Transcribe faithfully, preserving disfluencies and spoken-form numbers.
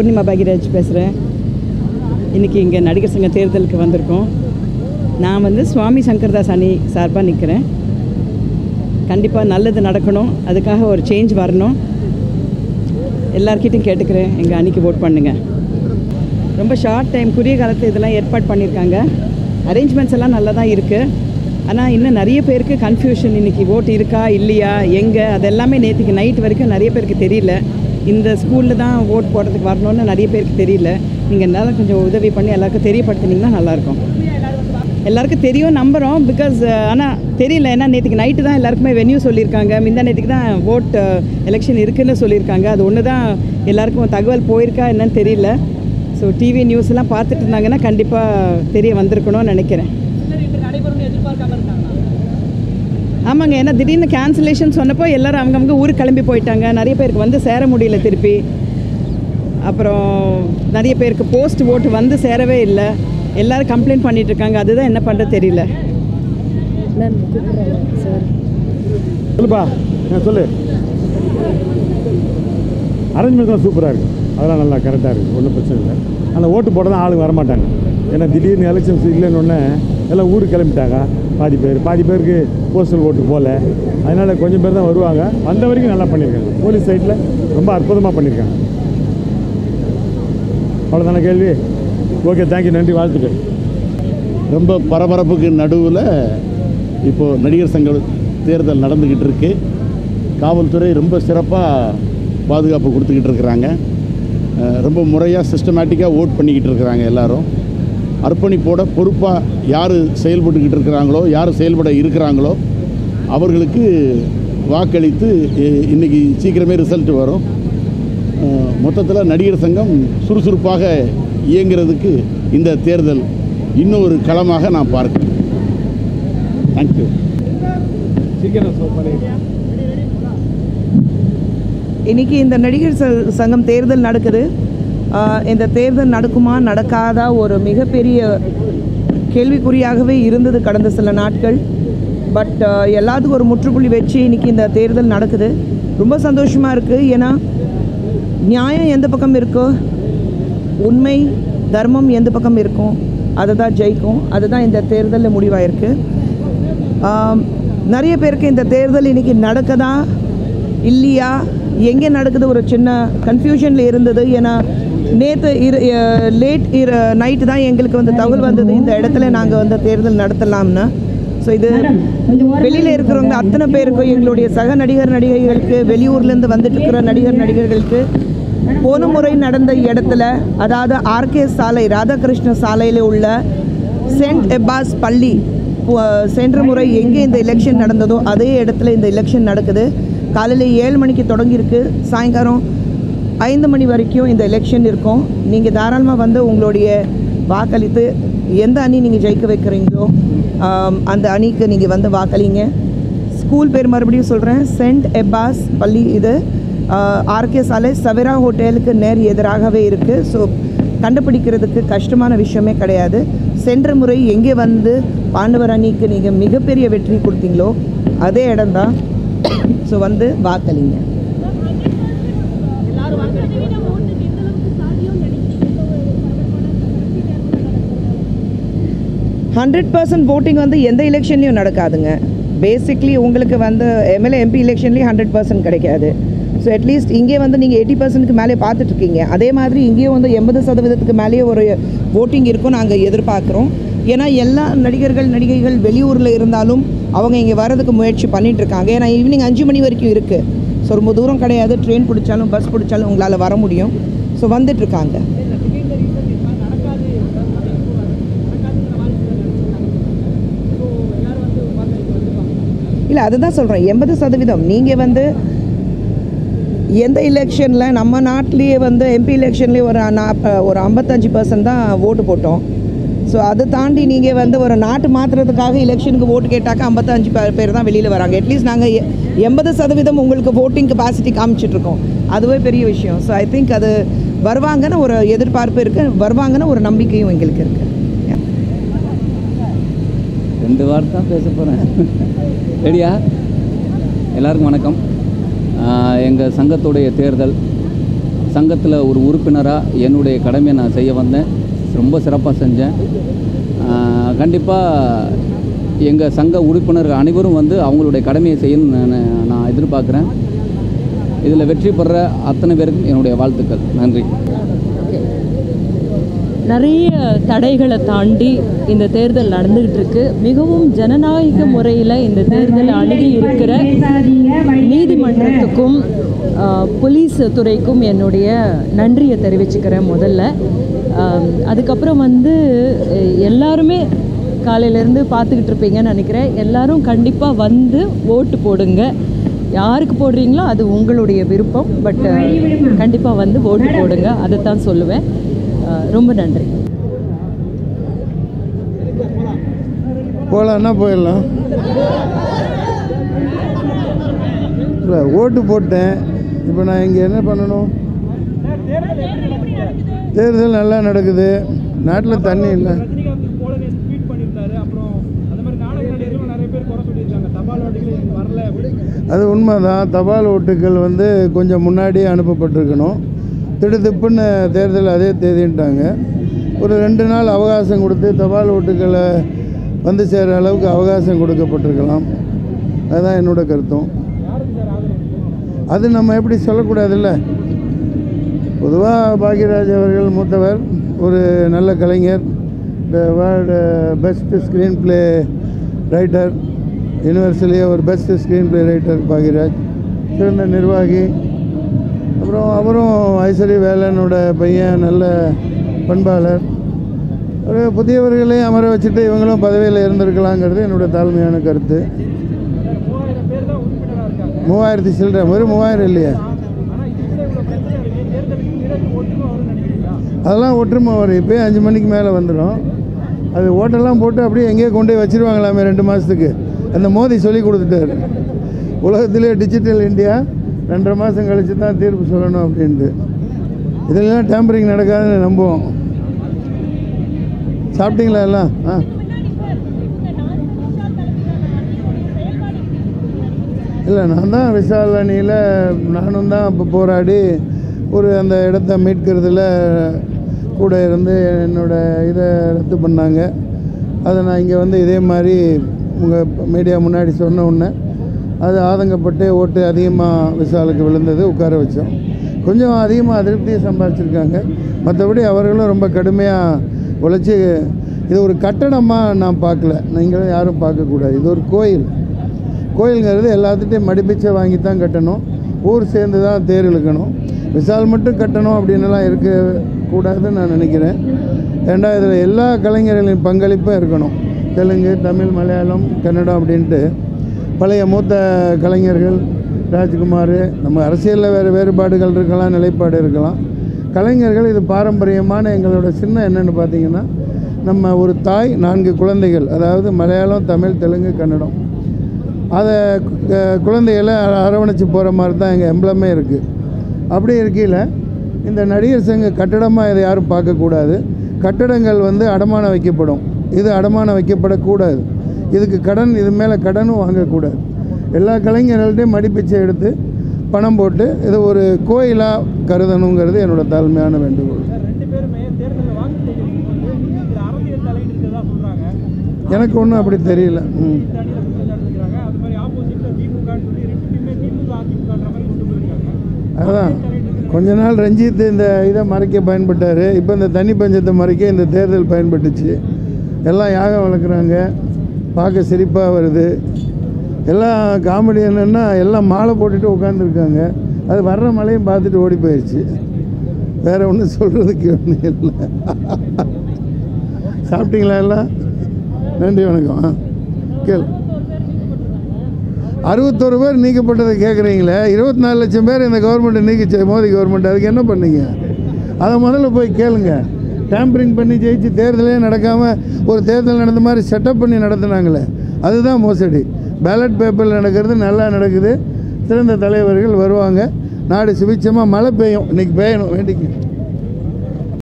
பூர்ணிமா பாக்யராஜ் பேசுகிறேன். இன்றைக்கி இங்கே நடிகர் சங்க தேர்தலுக்கு வந்திருக்கோம். நான் வந்து சுவாமி சங்கர்தாஸ் அணி சார்பாக நிற்கிறேன். கண்டிப்பாக நல்லது நடக்கணும், அதுக்காக ஒரு சேஞ்ச் வரணும். எல்லார்கிட்டையும் கேட்டுக்கிறேன், எங்கள் அணிக்கு ஓட் பண்ணுங்கள். ரொம்ப ஷார்ட் டைம் குறுகிய காலத்தில் இதெல்லாம் ஏற்பாடு பண்ணியிருக்காங்க. அரேஞ்ச்மெண்ட்ஸ் எல்லாம் நல்லா தான் இருக்குது. ஆனால் இன்னும் நிறைய பேருக்கு கன்ஃபியூஷன், இன்றைக்கி ஓட்டு இருக்கா இல்லையா எங்கே, அது எல்லாமே நேற்றுக்கு நைட் வரைக்கும் நிறைய பேருக்கு தெரியல. இந்த ஸ்கூலில் தான் ஓட் போடுறதுக்கு வரணும்னு நிறைய பேருக்கு தெரியல. நீங்கள் என்னால் கொஞ்சம் உதவி பண்ணி எல்லாருக்கும் தெரியப்படுத்தினீங்கன்னா நல்லாயிருக்கும். எல்லாருக்கும் தெரியும் நம்புகிறோம், பிகாஸ் ஆனால் தெரியல. ஏன்னா நேற்றுக்கு நைட்டு தான் எல்லாருக்குமே வென்யூ சொல்லியிருக்காங்க. முந்தா நேற்றுக்கு தான் ஓட் எலெக்ஷன் இருக்குதுன்னு சொல்லியிருக்காங்க. அது ஒன்று தான் எல்லாருக்கும் தகவல் போயிருக்கா என்னன்னு தெரியல. ஸோ டிவி நியூஸ் எல்லாம் பார்த்துட்டு இருந்தாங்கன்னா கண்டிப்பாக தெரிய வந்திருக்கணும்னு நினைக்கிறேன். ஆமாங்க, ஏன்னா திடீர்னு கேன்சலேஷன் சொன்னப்போ எல்லோரும் அவங்கவுங்க ஊருக்கு கிளம்பி போயிட்டாங்க. நிறைய பேருக்கு வந்து சேர முடியல திருப்பி. அப்புறம் நிறைய பேருக்கு போஸ்ட் ஓட்டு வந்து சேரவே இல்லை. எல்லோரும் கம்ப்ளைண்ட் பண்ணிகிட்ருக்காங்க. அதுதான் என்ன பண்ணுறது தெரியல. சொல்லுப்பா, சொல்லு. அரேஞ்ச்மெண்ட்லாம் சூப்பராக இருக்குது, அதெல்லாம் நல்லா கரெக்டாக இருக்குது, ஒன்றும் பிரச்சனை இல்லை. ஆனால் ஓட்டு போட தான் ஆளுங்க வரமாட்டாங்க. ஏன்னா திடீர்னு எலெக்ஷன்ஸ் இல்லைன்னு எல்லாம் ஊருக்கு கிளம்பிட்டாங்க. பாதி பேர் பாதி பேருக்கு போஸ்டல் ஓட்டு போகல. அதனால் கொஞ்சம் பேர் தான் வருவாங்க. வந்த வரைக்கும் நல்லா பண்ணியிருக்காங்க. போலீஸ் சைட்டில் ரொம்ப அற்புதமாக பண்ணியிருக்காங்க. அவ்வளோதான கேள்வி? ஓகே, தேங்க்யூ, நன்றி, வாழ்த்துக்கள். ரொம்ப பரபரப்புக்கு நடுவில் இப்போது நடிகர் சங்க தேர்தல் நடந்துக்கிட்டு இருக்கு. காவல்துறை ரொம்ப சிறப்பாக பாதுகாப்பு கொடுத்துக்கிட்டு இருக்கிறாங்க. ரொம்ப முறையாக சிஸ்டமேட்டிக்காக ஓட் பண்ணிக்கிட்டு இருக்கிறாங்க. எல்லோரும் அர்ப்பணிப்போட பொறுப்பாக யார் செயல்பட்டுக்கிட்டு இருக்கிறாங்களோ, யார் செயல்பட இருக்கிறாங்களோ அவர்களுக்கு வாக்களித்து இன்றைக்கி சீக்கிரமே ரிசல்ட் வரும். மொத்தத்தில் நடிகர் சங்கம் சுறுசுறுப்பாக இயங்கிறதுக்கு இந்த தேர்தல் இன்னும் ஒரு களமாக நான் பார்க்கிறேன். தேங்க்யூ. இன்றைக்கி இந்த நடிகர் சங்கம் தேர்தல் நடக்குது. இந்த தேர்தல் நடக்குமா நடக்காதா ஒரு மிகப்பெரிய கேள்விக்குறியாகவே இருந்தது கடந்த சில நாட்கள். பட் எல்லாத்துக்கும் ஒரு முற்றுப்புள்ளி வச்சு இன்றைக்கி இந்த தேர்தல் நடக்குது. ரொம்ப சந்தோஷமாக இருக்குது. ஏன்னா நியாயம் எந்த பக்கம் இருக்கோ, உண்மை தர்மம் எந்த பக்கம் இருக்கும், அதை தான் ஜெயிக்கும். அதுதான் இந்த தேர்தலில் முடிவாயிருக்கு. நிறைய பேருக்கு இந்த தேர்தல் இன்றைக்கி நடக்குதா இல்லையா, எங்கே நடக்குது ஒரு சின்ன கன்ஃபியூஷனில் இருந்தது. ஏன்னா நேற்று இரு லேட் இரு நைட்டு தான் எங்களுக்கு வந்து தகவல் வந்தது, இந்த இடத்துல நாங்கள் வந்து தேர்தல் நடத்தலாம்னு. ஸோ இது வெளியில் இருக்கிறவங்க அத்தனை பேருக்கும், எங்களுடைய சக நடிகர் நடிகைகளுக்கு, வெளியூர்லேருந்து வந்துட்டு இருக்கிற நடிகர் நடிகர்களுக்கு போன முறை நடந்த இடத்துல, அதாவது ஆர்கே சாலை, ராதாகிருஷ்ண சாலையில் உள்ள சென்ட் எப்பாஸ் பள்ளி, சென்ற முறை எங்கே இந்த எலெக்ஷன் நடந்ததோ அதே இடத்துல இந்த எலெக்ஷன் நடக்குது. காலையில் ஏழு மணிக்கு தொடங்கியிருக்கு. சாயங்காலம் ஐந்து மணி வரைக்கும் இந்த எலெக்ஷன் இருக்கும். நீங்கள் தாராளமாக வந்து உங்களுடைய வாக்களித்து எந்த அணி நீங்கள் ஜெயிக்க வைக்கிறீங்களோ அந்த அணிக்கு நீங்கள் வந்து வாக்களிங்க. ஸ்கூல் பேர் மறுபடியும் சொல்கிறேன், சென்ட் எப்பாஸ் பள்ளி. இது ஆர்கே சாலை சவேரா ஹோட்டலுக்கு நேர் எதிராகவே இருக்குது. ஸோ கண்டுபிடிக்கிறதுக்கு கஷ்டமான விஷயமே கிடையாது. சென்ற முறை எங்கே வந்து பாண்டவர் அணிக்கு நீங்கள் மிகப்பெரிய வெற்றி கொடுத்தீங்களோ அதே இடம்தான். ஸோ வந்து வாக்களிங்க. ஹண்ட்ரட் பர்சன்ட் ஓட்டிங் வந்து எந்த எலெக்ஷன்லையும் நடக்காதுங்க. பேசிக்லி உங்களுக்கு வந்து எம்எல்ஏ எம்பி எலெக்ஷன்லேயும் ஹண்ட்ரட் பர்சன்ட் கிடைக்காது. ஸோ அட்லீஸ்ட் இங்கே வந்து நீங்கள் எயிட்டி பர்சன்ட்டுக்கு மேலே பார்த்துட்ருக்கீங்க. அதே மாதிரி இங்கேயும் வந்து எண்பது சதவீதத்துக்கு மேலேயே ஒரு ஓட்டிங் இருக்கும் நாங்கள் எதிர்பார்க்குறோம். ஏன்னா எல்லா நடிகர்கள் நடிகைகள் வெளியூரில் இருந்தாலும் அவங்க இங்கே வர்றதுக்கு முயற்சி பண்ணிகிட்ருக்காங்க. ஏன்னா ஈவினிங் அஞ்சு மணி வரைக்கும் இருக்குது. ஸோ ரொம்ப தூரம் கிடையாது. ட்ரெயின் பிடிச்சாலும் பஸ் பிடிச்சாலும் உங்களால் வர முடியும். ஸோ வந்துட்டுருக்காங்க. இல்லை, அதுதான் சொல்கிறேன், எண்பது சதவீதம். நீங்கள் வந்து எந்த எலெக்ஷனில் நம்ம நாட்டிலேயே வந்து எம்பி எலெக்ஷன்லேயே ஒரு ஒரு ஐம்பத்தஞ்சு பர்சன்ட் தான் ஓட்டு போட்டோம். ஸோ அதை தாண்டி நீங்கள் வந்து ஒரு நாட்டு மாற்றுறதுக்காக எலெக்ஷனுக்கு ஓட்டு கேட்டாக்க ஐம்பத்தஞ்சு பேர் தான் வெளியில் வராங்க. அட்லீஸ்ட் நாங்கள் எண்பது சதவீதம் உங்களுக்கு ஓட்டிங் கெப்பாசிட்டி காமிச்சிட்ருக்கோம். அதுவே பெரிய விஷயம். ஸோ ஐ திங்க் அது வருவாங்கன்னு ஒரு எதிர்பார்ப்பு இருக்குது, வருவாங்கன்னு ஒரு நம்பிக்கையும் எங்களுக்கு இருக்குது. ரெண்டு வார்த்தை தான் பேச போகிறேன். ரெடியா? எல்லாருக்கும் வணக்கம். எங்கள் சங்கத்துடைய தேர்தல் சங்கத்தில் ஒரு உறுப்பினராக என்னுடைய கடமையை நான் செய்ய வந்தேன். ரொம்ப சிறப்பாக செஞ்சேன். கண்டிப்பாக எங்கள் சங்க உறுப்பினர்கள் அனைவரும் வந்து அவங்களுடைய கடமையை செய்யணும்னு நான் நான் எதிர்பார்க்குறேன். இதில் வெற்றி பெற அத்தனை பேருக்கும் என்னுடைய வாழ்த்துக்கள். நன்றி. நிறைய தடைகளை தாண்டி இந்த தேர்தல் நடந்துகிட்டு இருக்கு. மிகவும் ஜனநாயக முறையில் இந்த தேர்தல் அணுகி இருக்கிற நீதிமன்றத்துக்கும் போலீஸ் துறைக்கும் என்னுடைய நன்றியை தெரிவிச்சுக்கிறேன் முதல்ல. அதுக்கப்புறம் வந்து எல்லாருமே காலையிலேருந்து பார்த்துக்கிட்டு இருப்பீங்கன்னு நினைக்கிறேன். எல்லாரும் கண்டிப்பாக வந்து ஓட்டு போடுங்க. யாருக்கு போடுறீங்களோ அது உங்களுடைய விருப்பம். பட் கண்டிப்பாக வந்து ஓட்டு போடுங்க, அதைத்தான் சொல்லுவேன். ரொம்ப நன்றி. போகலான்னா போயிடலாம். இல்லை ஓட்டு போட்டேன். இப்போ நான் இங்கே என்ன பண்ணணும்? தேர்தல் நல்லா நடக்குது. நாட்டில் தண்ணி இல்லை. அது உண்மைதான். தபால் ஓட்டுகள் வந்து கொஞ்சம் முன்னாடியே அனுப்பப்பட்டிருக்கணும். திடுதிப்புன்னு தேர்தல் அதே தேதின்ட்டாங்க. ஒரு ரெண்டு நாள் அவகாசம் கொடுத்து தபால் ஓட்டுகளை வந்து சேர்கிற அளவுக்கு அவகாசம் கொடுக்கப்பட்டிருக்கலாம். அதுதான் என்னோட கருத்தும். அது நம்ம எப்படி சொல்லக்கூடாதுல்ல. பொதுவாக பாக்யராஜ் அவர்கள் மூத்தவர், ஒரு நல்ல கலைஞர், world best screen play writer, யூனிவர்சலியே ஒரு best screen play writer Bhagyaraj, சிறந்த நிர்வாகி. அப்புறம் அவரும் ஐஸ்வரி வேலனோட பையன், நல்ல பண்பாளர். ஒரு புதியவர்களையும் அமர வச்சுட்டு இவங்களும் பதவியில் இருந்திருக்கலாங்கிறது என்னோட தாழ்மையான கருத்து. மூவாயிரத்தி சில்லற ஒரு மூவாயிரம் இல்லையா? அதெல்லாம் ஒற்றுமை வரும். இப்போயே அஞ்சு மணிக்கு மேலே வந்துடும். அது ஓட்டெல்லாம் போட்டு அப்படியே எங்கேயோ கொண்டு போய் வச்சுருவாங்களாமே ரெண்டு மாதத்துக்கு. அந்த மோடி சொல்லி கொடுத்துட்டாரு, உலகத்திலே டிஜிட்டல் இந்தியா ரெண்டரை மாதம் கழித்து தான் தீர்ப்பு சொல்லணும் அப்படின்ட்டு. இதெல்லாம் டேம்பரிங் நடக்காதுன்னு நம்புவோம். சாப்பிட்டீங்களா எல்லாம்? ஆ இல்லை, நான் தான் விஷால் அணியில் நானும் தான் இப்போ போராடி ஒரு அந்த இடத்த மீட்கிறதுல கூட இருந்து என்னோடய இதை ரத்து பண்ணாங்க. அதை நான் இங்கே வந்து இதே மாதிரி உங்கள் மீடியா முன்னாடி சொன்ன உடனே அது ஆதங்கப்பட்டு ஓட்டு அதிகமாக விஷாலுக்கு விழுந்தது, உட்கார வச்சோம். கொஞ்சம் அதிகமாக அதிருப்தியை சம்பாதிச்சிருக்காங்க. மற்றபடி அவர்களும் ரொம்ப கடுமையாக உழைச்சி, இது ஒரு கட்டடமாக நான் பார்க்கல, நீங்களும் யாரும் பார்க்கக்கூடாது. இது ஒரு கோயில். கோயிலுங்கிறது எல்லாத்துட்டையும் மடிப்பிச்சை வாங்கி தான் கட்டணும். ஊர் சேர்ந்து தான் தேர் இழுக்கணும். விஷால் மட்டும் கட்டணும் அப்படின்லாம் இருக்கக்கூடாதுன்னு நான் நினைக்கிறேன். ஏண்டா இதில் எல்லா கலைஞர்களின் பங்களிப்பும் இருக்கணும். தெலுங்கு, தமிழ், மலையாளம், கன்னடம் அப்படின்ட்டு பழைய மூத்த கலைஞர்கள், ராஜ்குமார், நம்ம அரசியலில் வேறு வேறுபாடுகள் இருக்கலாம், நிலைப்பாடு இருக்கலாம். கலைஞர்கள் இது பாரம்பரியமான எங்களோட சின்னம் என்னென்னு பார்த்தீங்கன்னா, நம்ம ஒரு தாய், நான்கு குழந்தைகள், அதாவது மலையாளம், தமிழ், தெலுங்கு, கன்னடம். அதை குழந்தைகளை அரவணைச்சி போகிற மாதிரி தான் எங்கள் எம்பளமே இருக்குது. அப்படி இருக்கையில் இந்த நடிகர் சங்க கட்டடமாக இதை யாரும் பார்க்கக்கூடாது. கட்டடங்கள் வந்து அடமானம் வைக்கப்படும். இது அடமானம் வைக்கப்படக்கூடாது. இதுக்கு கடன், இது மேலே கடனும் வாங்கக்கூடாது. எல்லா கலைஞர்கள்ட்டையும் மடிப்பிச்சை எடுத்து பணம் போட்டு இது ஒரு கோயிலாக கருதணுங்கிறது என்னோடய தாழ்மையான வேண்டுகோள். எனக்கு ஒன்றும் அப்படி தெரியல. ம் அதான் கொஞ்ச நாள் ரஞ்சித் இந்த இதை மறைக்க பயன்பட்டார். இப்போ இந்த தண்ணி பஞ்சத்தை மறைக்க இந்த தேர்தல் பயன்பட்டுச்சு. எல்லாம் யாகம் வளர்க்குறாங்க, பார்க்க சிரிப்பாக வருது. எல்லாம் காமெடி என்னென்னா, எல்லாம் மாலை போட்டுட்டு உட்காந்துருக்காங்க. அது வர்ற மழையும் பார்த்துட்டு ஓடி போயிடுச்சு. வேறு ஒன்றும் சொல்கிறதுக்கு ஒன்றும் இல்லை. சாப்பிட்டீங்களா எல்லாம்? நன்றி, வணக்கம். கேள் அறுபத்தோரு பேர் நீக்கப்பட்டதை கேட்குறீங்களே. இருபத்தி நாலு லட்சம் பேர் இந்த கவர்மெண்ட்டை நீக்கிச்சு, மோடி கவர்மெண்ட். அதுக்கு என்ன பண்ணீங்க? அதை முதல்ல போய் கேளுங்க. டேம்பரிங் பண்ணி ஜெயிச்சு தேர்தலே நடக்காமல் ஒரு தேர்தல் நடந்த மாதிரி செட்டப் பண்ணி நடத்துனாங்களே, அதுதான் மோசடி. பேலட் பேப்பரில் நடக்கிறது நல்லா நடக்குது. சிறந்த தலைவர்கள் வருவாங்க. நாடு சுபிட்சமாக மழை பெய்யும். இன்றைக்கி பெய்யணும், வேண்டிக்கு.